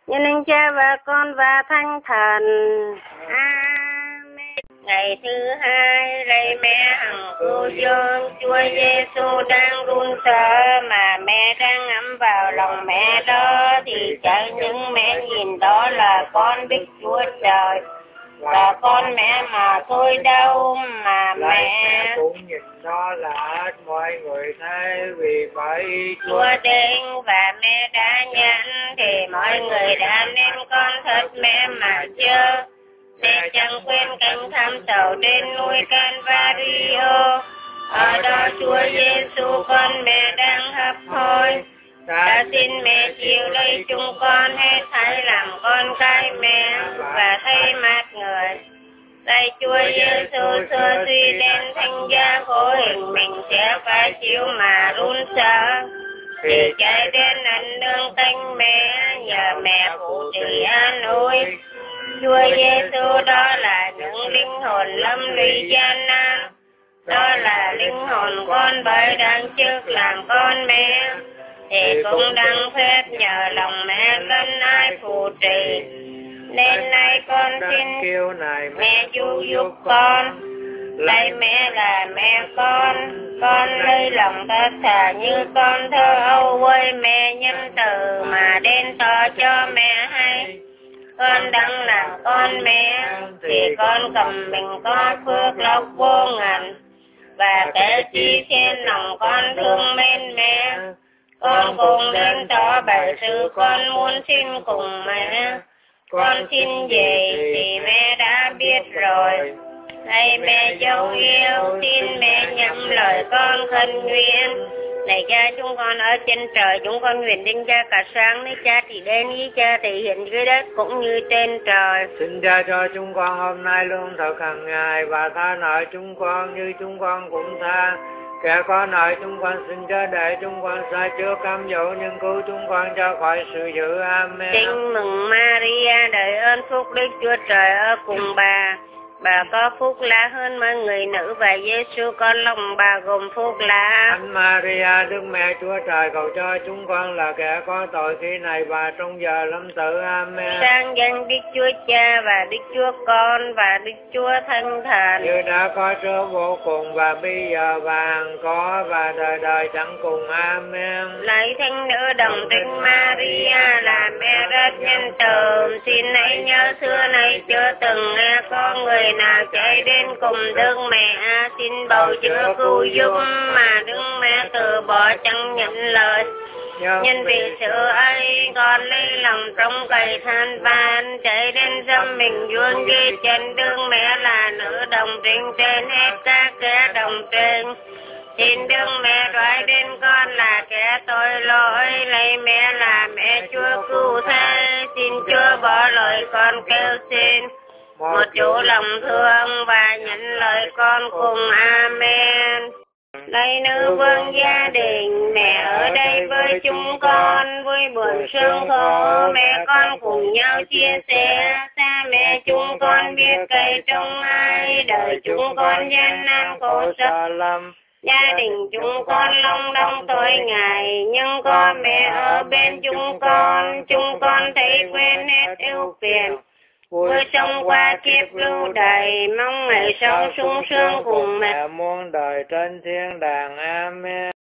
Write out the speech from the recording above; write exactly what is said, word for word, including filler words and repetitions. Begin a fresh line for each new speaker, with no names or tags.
nhân linh cha và con và thánh thần. Amen. Ngày thứ hai, lạy mẹ hằng cứu dương, Chúa Giêsu đang run sợ mà mẹ đang ngắm vào lòng mẹ đó, thì chẳng những mẹ nhìn đó là con biết Chúa Trời và con mẹ mà thôi đâu mà mẹ
cũng nhìn nó là mọi người thấy, vì vậy
Chúa đến và mẹ đã nhận thì mọi người đã nên con thật mẹ mà chưa. Mẹ chẳng quên cánh thăm tàu đến núi Calvario, ở đó Chúa Giêsu con mẹ đang hấp hối. Ta xin mẹ chịu lấy chúng con hết thảy làm con cái mẹ và thay mặt người. Lạy Chúa Giêsu xưa suy đến thánh giá khổ hình mình sẽ phải chịu mà run sợ, thì chạy đến ân nương canh mẹ nhờ mẹ phụ trì an ủi. Chúa Giêsu đó là những linh hồn lâm lụy gian nan, đó là linh hồn con bởi đang trước làm con mẹ, thì cũng đang phép nhờ lòng mẹ lân ai phù trì. Nên nay con xin
kêu này
mẹ chú giúp con. Lạy mẹ là mẹ con, con lấy lòng thật thà như con thơ âu với mẹ nhân từ mà đến tỏ cho mẹ hay. Con đang làm con mẹ thì con cầm mình có phước lộc vô ngần, và kể chi trên lòng con thương mến mẹ. Con cùng đến tỏ bày sự con muốn xin cùng mẹ. Con xin gì thì mẹ đã biết rồi. Lạy mẹ dấu yêu, xin mẹ nhậm lời con khấn nguyện. Này cha chúng con ở trên trời, chúng con nguyện danh cha cả sáng với cha thì đến ý cha thì hiện dưới đất cũng như trên trời.
Xin cha cho chúng con hôm nay luôn thật hàng ngày, và tha nợ chúng con như chúng con cũng tha kẻ có nợ chúng con. Xin chớ để chúng con sai trước cám dỗ, nhưng cứu chúng con cho khỏi sự dữ. Amen.
Kính mừng Maria, đầy ơn phúc Đức Chúa Trời ở cùng bà. Bà có phúc lạ hơn mọi người nữ, và Giêsu con lòng bà gồm phúc lạ.
Thánh Maria, Đức Mẹ Chúa Trời, cầu cho chúng con là kẻ có tội khi này và trong giờ lâm tử. Amen.
Sang danh Đức Chúa Cha và Đức Chúa Con và Đức Chúa Thánh Thần,
như đã có trước vô cùng và bây giờ và hằng có và đời đời chẳng cùng. Amen.
lạy thánh nữ đồng trinh Maria là mẹ rất nhân từ, xin hãy nhớ xưa nay chưa từng nghe có người nào chạy đến cùng Đức Mẹ xin bầu chữa cứu giúp, mà Đức Mẹ từ bỏ chẳng nhận lời. Nhân vì sự ấy, con lấy lòng trong cày than van, chạy đến dâm mình vuông ghi chân Đức Mẹ là nữ đồng trinh trên hết các kẻ đồng trinh. Xin Đức Mẹ đoái đến con là kẻ tội lỗi, lạy mẹ là mẹ Chúa cứu thế, xin Chúa bỏ lời con kêu xin. Một chủ lòng thương và nhận lời con cùng. Amen. Lạy nữ vương gia đình, mẹ ở đây với chúng con, vui buồn sương khổ mẹ con cùng nhau chia sẻ. Xa mẹ chúng con biết cậy trong ai, đời chúng con gian nan khổ sở lắm. Gia đình chúng con long đong tối ngày, nhưng có mẹ ở bên chúng con, chúng con thấy quên hết ưu phiền. Vui sống qua kiếp lưu đầy, mong ngày sống sung sướng cùng mẹ
muôn đời trên thiên đàng. Amen.